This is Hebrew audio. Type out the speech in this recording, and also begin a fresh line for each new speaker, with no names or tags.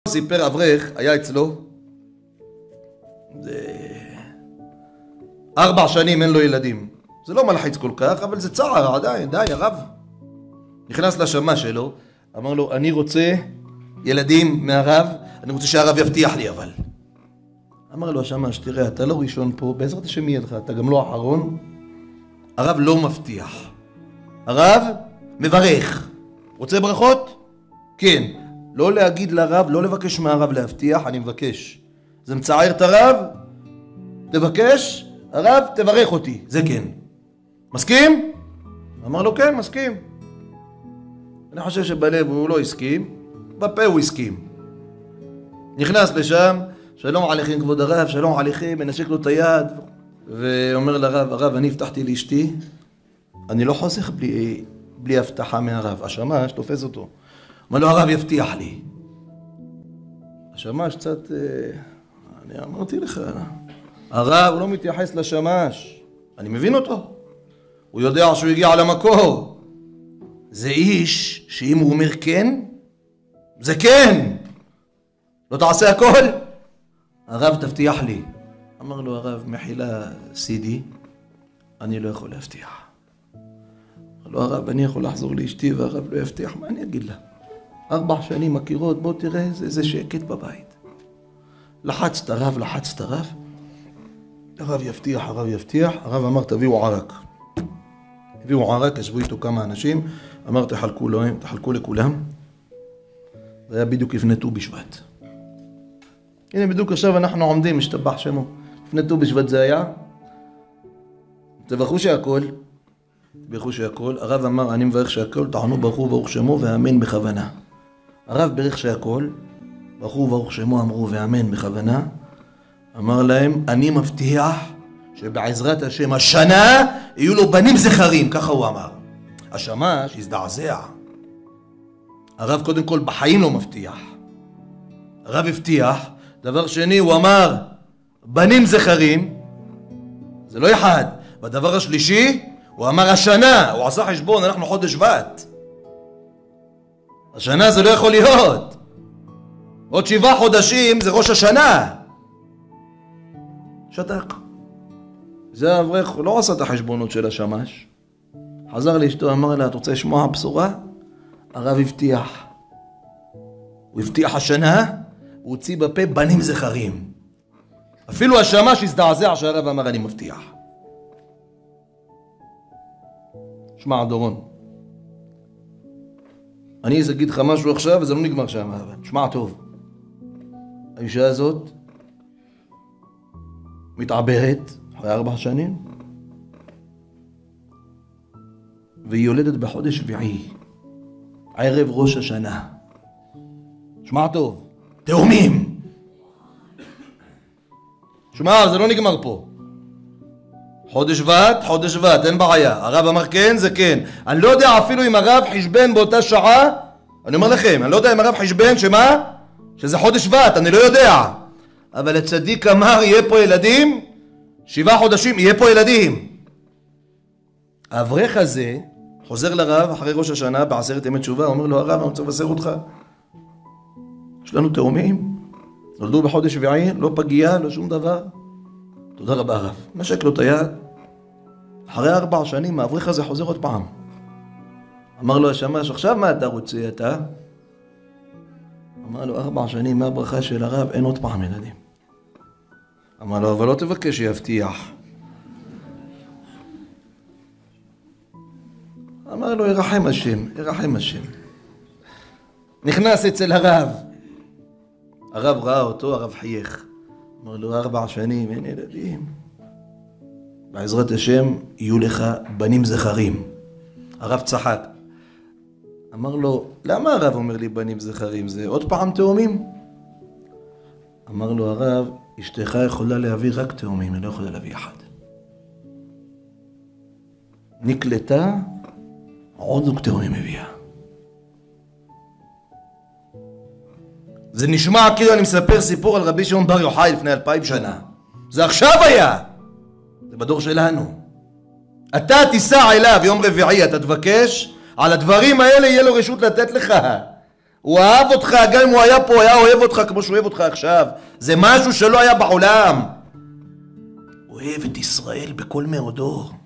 סיפר אברך, היה אצלו 4 שנים אין לו ילדים. זה לא מלחיץ כל כך, אבל זה צער עדיין, די, הרב נכנס לשמה שלו, אמר לו, אני רוצה ילדים מהרב, אני רוצה שהרב יבטיח לי אבל. אמר לו השמש, תראה, אתה לא ראשון פה, בעזרת השם יהיה לך, אתה גם לא אחרון. הרב לא מבטיח, הרב מברך. רוצה ברכות? כן. לא להגיד לרב, לא לבקש מהרב להבטיח, אני מבקש. זה מצער את הרב? תבקש, הרב תברך אותי, זה כן. מסכים? אמר לו כן, מסכים. אני חושב שבלב הוא לא הסכים, בפה הוא הסכים. נכנס לשם, שלום עליכם כבוד הרב, שלום עליכם, מנשק לו את היד, ואומר לרב, הרב אני הבטחתי לאשתי, אני לא חוסך בלי הבטחה מהרב. השמש תופס אותו. אומר לו הרב יבטיח לי. השמש קצת, אני אמרתי לך, הרב הוא לא מתייחס לשמש, אני מבין אותו, הוא יודע שהוא הגיע למקור. זה איש שאם הוא אומר כן, זה כן, לא תעשה הכל, הרב תבטיח לי. אמר לו הרב, מחילה סידי, אני לא יכול להבטיח. אמר לו הרב, אני יכול לחזור לאשתי והרב לא יבטיח, מה אני אגיד לה? 4 שנים מכירות, בוא תראה, זה שקט בבית. לחצת רב, הרב יבטיח, הרב אמר תביאו ערק. הביאו ערק, ישבו איתו כמה אנשים, אמר תחלקו לכולם. זה היה בדיוק לפני ט"ו בשבט. הנה בדיוק עכשיו אנחנו עומדים, משתבח שמו. לפני ט"ו בשבט זה היה. תברכו שהכל, הרב אמר אני מברך שהכל, תענו ברכו ברוך שמו ואמן בכוונה. הרב ברך שהכל, ברכו ברוך שמו אמרו ואמן בכוונה. אמר להם אני מבטיח שבעזרת השם השנה יהיו לו בנים זכרים, ככה הוא אמר. השמש הזדעזע. הרב קודם כל בחיים לא מבטיח, הרב הבטיח. דבר שני הוא אמר בנים זכרים, זה לא אחד. והדבר השלישי הוא אמר השנה, הוא עשה חשבון, אנחנו חודש שבט, השנה זה לא יכול להיות, עוד 7 חודשים זה ראש השנה. שתק. זה האברך לא עשה את החשבונות של השמש, חזר לאשתו, אמר לה, את רוצה לשמוע בשורה? הרב הבטיח, הוא הבטיח השנה, הוא הוציא בפה בנים זכרים. אפילו השמש הזדעזע שהרב אמר אני מבטיח. שמע דורון, אני אגיד לך משהו עכשיו וזה לא נגמר שם, אבל שמע טוב. האישה הזאת מתעברת אחרי 4 שנים והיא יולדת בחודש שביעי, ערב ראש השנה. שמע טוב, תאומים. שמע, זה לא נגמר פה. חודש שבט, אין בעיה. הרב אמר כן, זה כן. אני לא יודע אפילו אם הרב חשבן באותה שעה, אני אומר לכם, אני לא יודע אם הרב חשבן שמה? שזה חודש שבט, אני לא יודע. אבל הצדיק אמר יהיה פה ילדים, 7 חודשים יהיה פה ילדים. האברך הזה חוזר לרב אחרי ראש השנה בעשרת ימי תשובה, אומר לו הרב אני רוצה לבשר אותך, יש לנו תאומים, נולדו בחודש שביעי, לא פגיעה, לא שום דבר. תודה רבה הרב. נשק לו את היד. אחרי 4 שנים האברך הזה חוזר עוד פעם. אמר לו השמש, עכשיו מה אתה רוצה אתה? אמר לו 4 שנים מהברכה של הרב אין עוד פעם ילדים. אמר לו אבל לא תבקש שיבטיח. אמר לו ירחם השם. נכנס אצל הרב. הרב ראה אותו, הרב חייך. אמר לו 4 שנים אין ילדים, בעזרת השם יהיו לך בנים זכרים. הרב צחק. אמר לו למה הרב אומר לי בנים זכרים, זה עוד פעם תאומים? אמר לו הרב אשתך יכולה להביא רק תאומים, היא לא יכולה להביא אחד. נקלטה עוד זוג תאומים הביאה. זה נשמע כאילו אני מספר סיפור על רבי שמעון בר יוחאי לפני 2000 שנה. זה עכשיו היה. זה בדור שלנו. אתה תיסע אליו יום רביעי, אתה תבקש, על הדברים האלה יהיה לו רשות לתת לך. הוא אהב אותך, גם אם הוא היה פה, היה אוהב אותך כמו שהוא אוהב אותך עכשיו. זה משהו שלא היה בעולם. אוהב את ישראל בכל מאודו.